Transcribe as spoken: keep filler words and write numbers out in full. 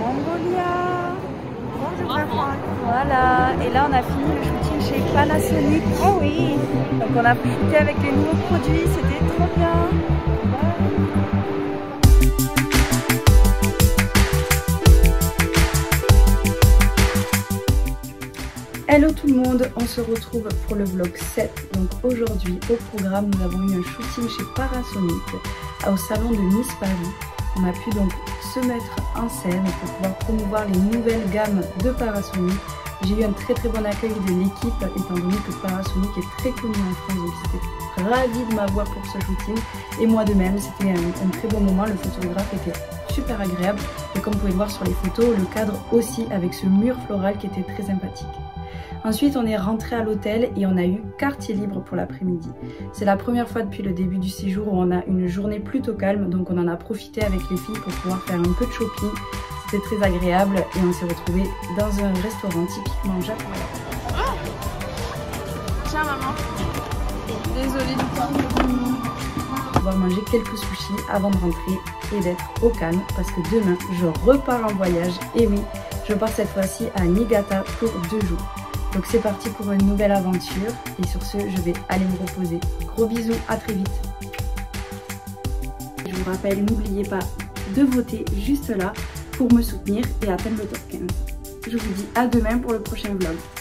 Mongolia. Voilà, et là on a fini le shooting chez Panasonic. Oh oui. Donc on a shooté avec les nouveaux produits, c'était trop bien. Hello tout le monde, on se retrouve pour le vlog sept. Donc aujourd'hui au programme nous avons eu un shooting chez Panasonic au salon de Nice Paris. On a pu donc se mettre en scène pour pouvoir promouvoir les nouvelles gammes de Panasonic. J'ai eu un très très bon accueil de l'équipe étant donné que Panasonic est très connu en France, donc j'étais ravie de m'avoir pour ce shooting et moi de même, c'était un, un très bon moment. Le photographe était super agréable et comme vous pouvez le voir sur les photos, le cadre aussi avec ce mur floral qui était très sympathique. Ensuite on est rentré à l'hôtel et on a eu quartier libre pour l'après-midi. C'est la première fois depuis le début du séjour où on a une journée plutôt calme, donc on en a profité avec les filles pour pouvoir faire un peu de shopping. C'était très agréable et on s'est retrouvés dans un restaurant typiquement japonais. Oh, tiens maman, désolée du temps. On va manger quelques sushis avant de rentrer et d'être au calme parce que demain je repars en voyage. Et oui, je pars cette fois-ci à Niigata pour deux jours. Donc c'est parti pour une nouvelle aventure et sur ce je vais aller me reposer. Gros bisous, à très vite. Je vous rappelle, n'oubliez pas de voter juste là pour me soutenir et atteindre le top quinze. Je vous dis à demain pour le prochain vlog.